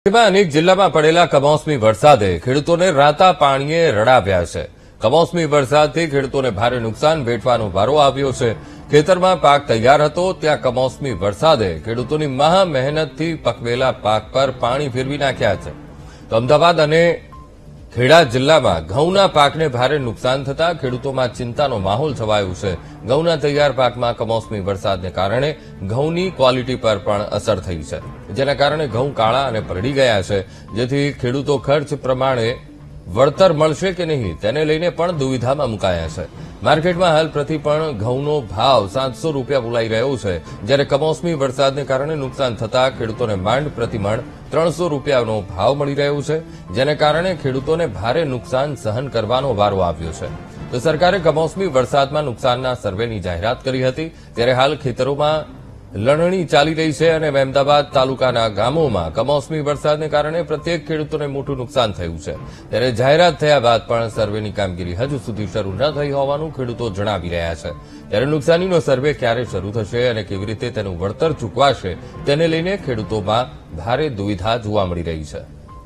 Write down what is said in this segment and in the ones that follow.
અનેક જિલ્લામાં પડેલા કમોસમી વરસાદે ખેડૂતોને રાતા પાણીએ રડાવ્યા છે। કમોસમી વરસાદથી ખેડૂતોને ભારે નુકસાન વેઠવાનો વારો આવ્યો છે। ખેતરમાં પાક તૈયાર હતો ત્યાં કમોસમી વરસાદે ખેડૂતોની મહા મહેનતથી પકવેલા પાક પર પાણી ફેરવી નાખ્યા છે। તો અમદાવાદ અને ખેડા જિલ્લામાં ઘઉંના પાકને ભારે નુકસાન થતા ખેડૂતોમાં ચિંતાનો માહોલ છવાયો છે। ઘઉંના તૈયાર પાકમાં કમોસમી વરસાદને કારણે ઘઉંની ક્વોલિટી પર પણ અસર થઈ છે, જેના કારણે ઘઉં કાળા અને પલળી ગયા છે, જેથી ખેડૂતો ખર્ચ પ્રમાણે વળતર મળશે કે નહીં તેને લઈને પણ દુવિધામાં મુકાયા છે। માર્કેટમાં હાલ પ્રતિ પણ ઘઉંનો ભાવ 700 રૂપિયા બોલાઈ રહ્યો છે, જ્યારે કમોસમી વરસાદને કારણે નુકસાન થતા ખેડૂતોને માંડ પ્રતિમણ 300 રૂપિયાનો ભાવ મળી રહ્યો છે, જેને કારણે ખેડૂતોને ભારે નુકસાન સહન કરવાનો વારો આવ્યો છે। તો સરકારે કમોસમી વરસાદમાં નુકસાનના સર્વેની જાહેરાત કરી હતી, ત્યારે હાલ ખેતરોમાં લણણી ચાલી રહી છે અને મહેમદાબાદ તાલુકાના ગામોમાં કમોસમી વરસાદને કારણે પ્રત્યેક ખેડૂતોને મોટું નુકસાન થયું છે। ત્યારે જાહેરાત થયા બાદ પણ સર્વેની કામગીરી હજુ સુધી શરૂ ન થઈ હોવાનું ખેડૂતો જણાવી રહ્યા છે। ત્યારે નુકસાનીનો સર્વે ક્યારે શરૂ થશે અને કેવી રીતે તેનું વળતર ચૂકવાશે તેને લઈને ખેડૂતોમાં ભારે દુવિધા જોવા મળી રહી છે।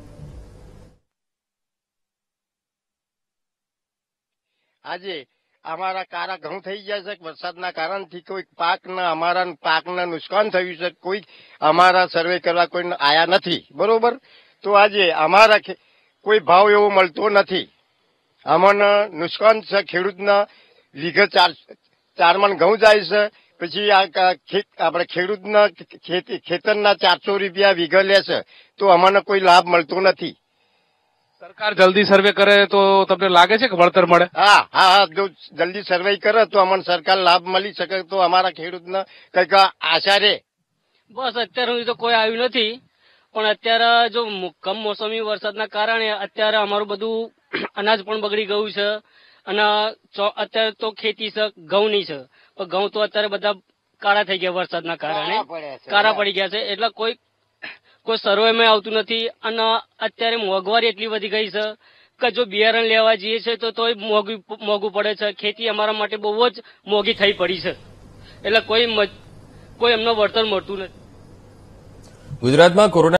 આજે અમારા કારા ઘઉં થઈ ગયા છે વરસાદના કારણથી કોઈ અમારા પાકને નુકસાન થયું છે, કોઈ અમારા સર્વે કરવા કોઈ આયા નથી, બરોબર। તો આજે અમારા કોઈ ભાવ એવો મળતો નથી, અમને નુકસાન છે। ખેડૂતના વીઘે 4 મણ ઘઉં જાય છે, પછી આપણે ખેડૂતના ખેતરના 400 રૂપિયા વીઘે લે છે, તો અમને કોઈ લાભ મળતો નથી। સરકાર જલ્દી સર્વે કરે તો તમને લાગે છે કે વળતર મળે? હા, જો જલ્દી સર્વે કરે તો અમને સરકાર લાભ મળી શકે તો અમારા ખેડૂતને કઈક આશા રહે। બસ અત્યાર સુધી તો કોઈ આવ્યું નથી, પણ અત્યારે જો કમોસમી વરસાદના કારણે અત્યારે અમારું બધું અનાજ પણ બગડી ગયું છે અને અત્યારે તો ખેતી છે ઘઉંની છે, પણ ઘઉં તો અત્યારે બધા કાળા થઈ ગયા વરસાદના કારણે, કાળા પડી ગયા છે, એટલે કોઈ સર્વેમાં આવતું નથી। અને અત્યારે મોંઘવારી એટલી વધી ગઈ છે કે જો બિયારણ લેવા જઈએ છે તો તોય મોંઘું પડે છે। ખેતી અમારા માટે બહુ જ મોંઘી થઈ પડી છે, એટલે કોઈ એમનો વળતર મળતું નથી। ગુજરાતમાં કોરોના